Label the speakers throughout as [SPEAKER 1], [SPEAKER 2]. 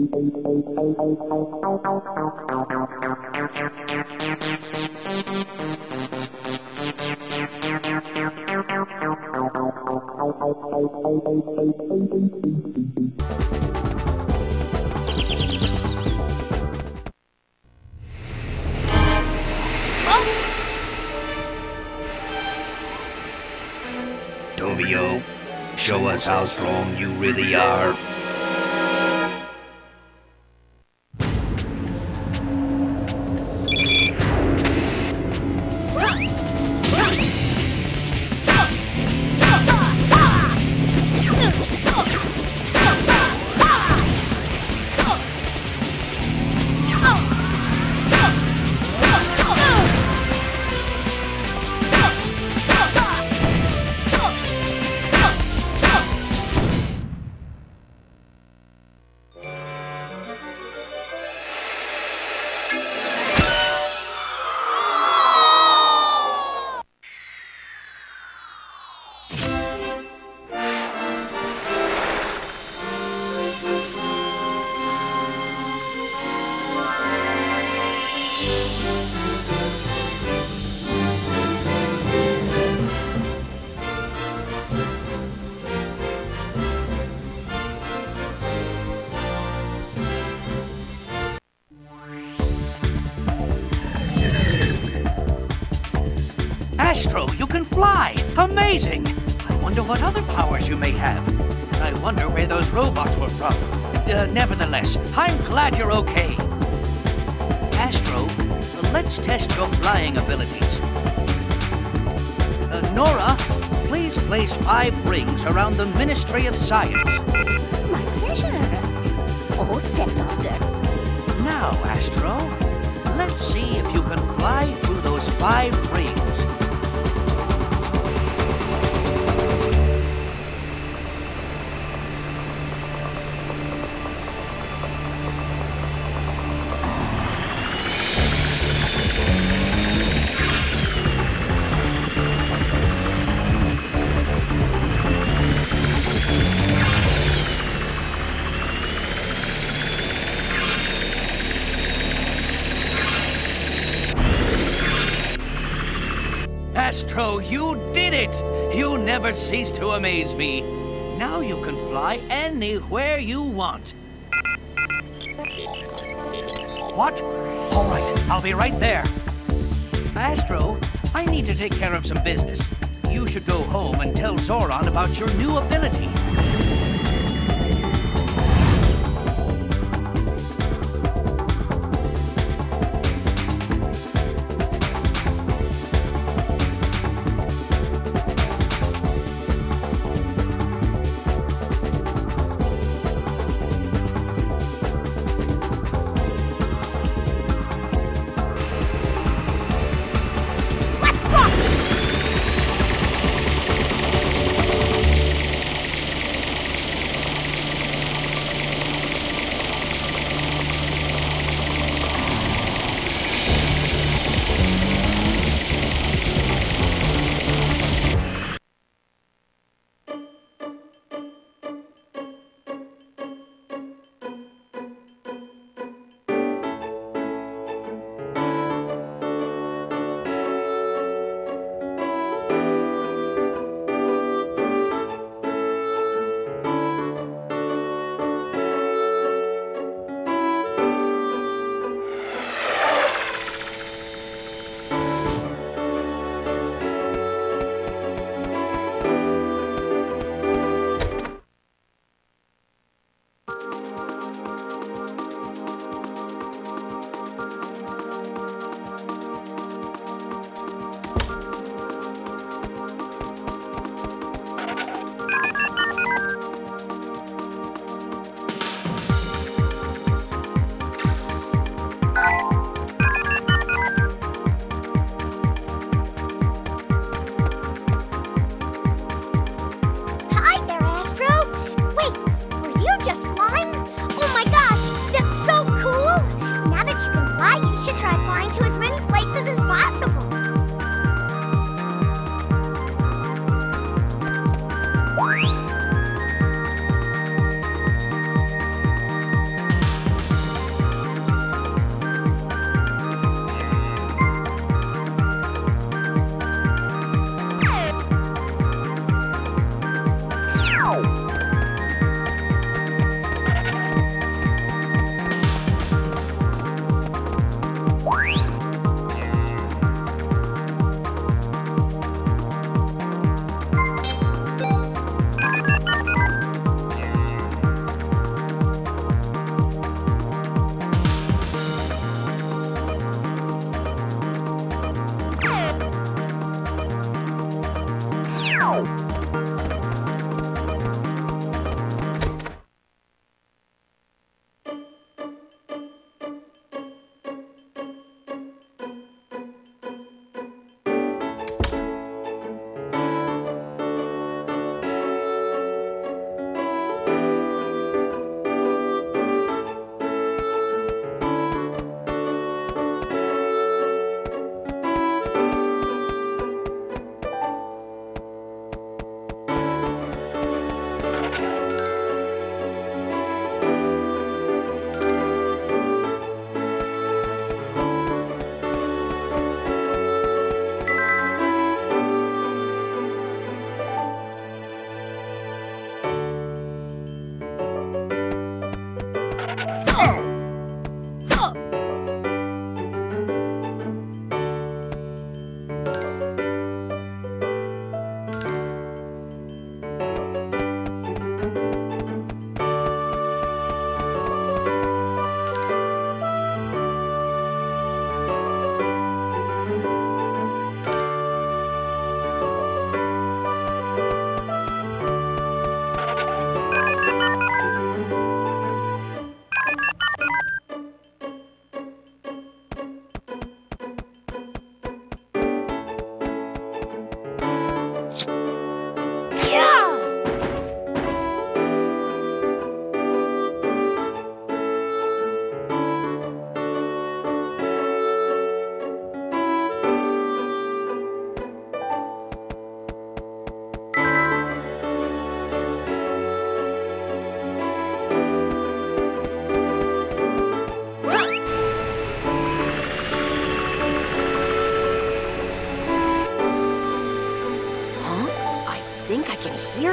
[SPEAKER 1] Tomio, show us how strong you really are.
[SPEAKER 2] Astro, you can fly! Amazing! I wonder what other powers you may have. And I wonder where those robots were from. Nevertheless, I'm glad you're okay. Astro, let's test your flying abilities. Nora, please place 5 rings around the Ministry of Science.
[SPEAKER 3] My pleasure. All set, Doctor.
[SPEAKER 2] Now, Astro, let's see if you can fly through those 5 rings. Astro, you did it! You never cease to amaze me. Now you can fly anywhere you want. What? All right, I'll be right there. Astro, I need to take care of some business. You should go home and tell Zoran about your new ability.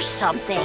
[SPEAKER 3] something.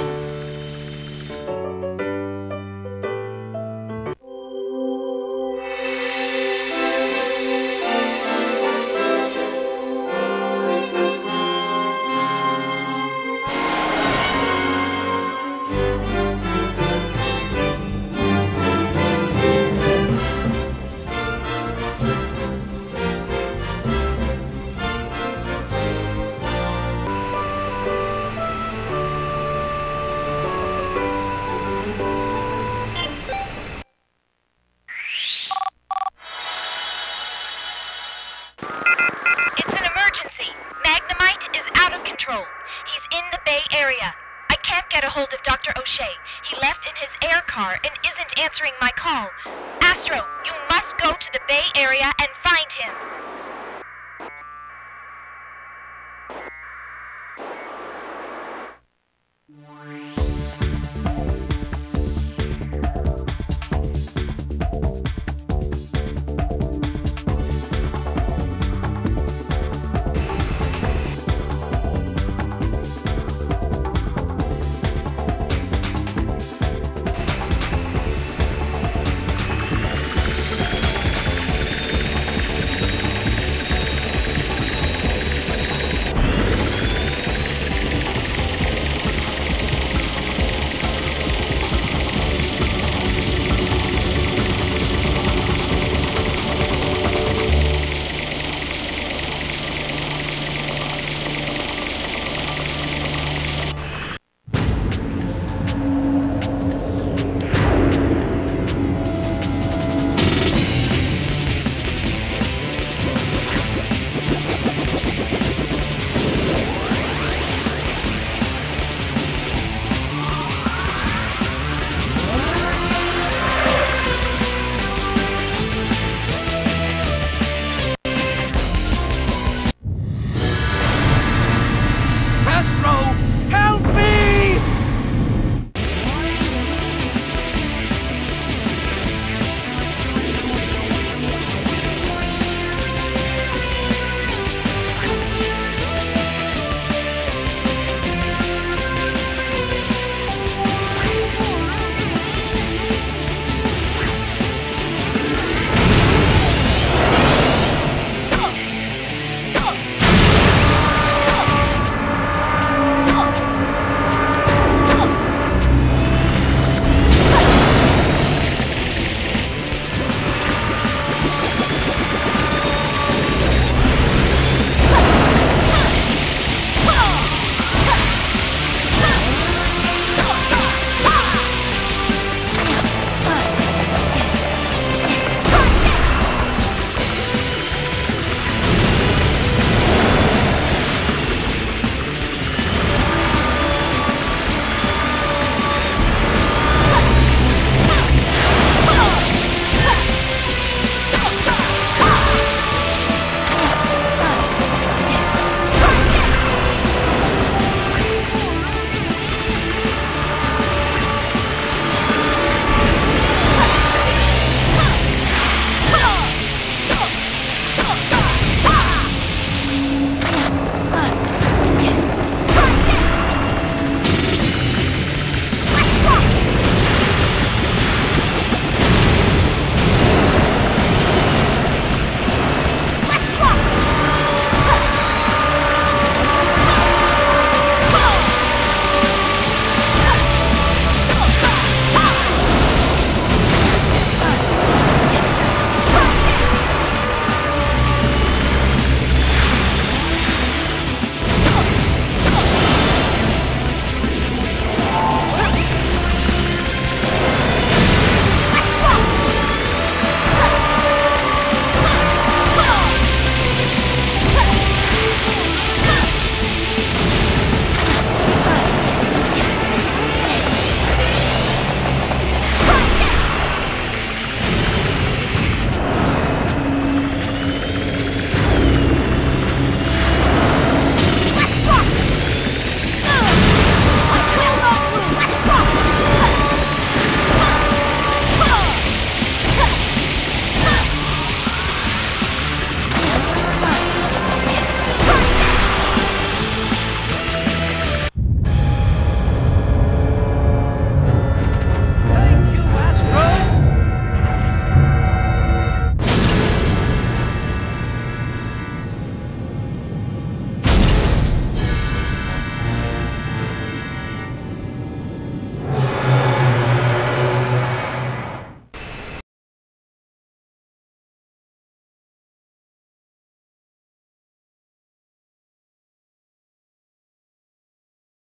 [SPEAKER 4] He's in the Bay Area. I can't get a hold of Dr. O'Shea. He left in his air car and isn't answering my call. Astro, you must go to the Bay Area and find him.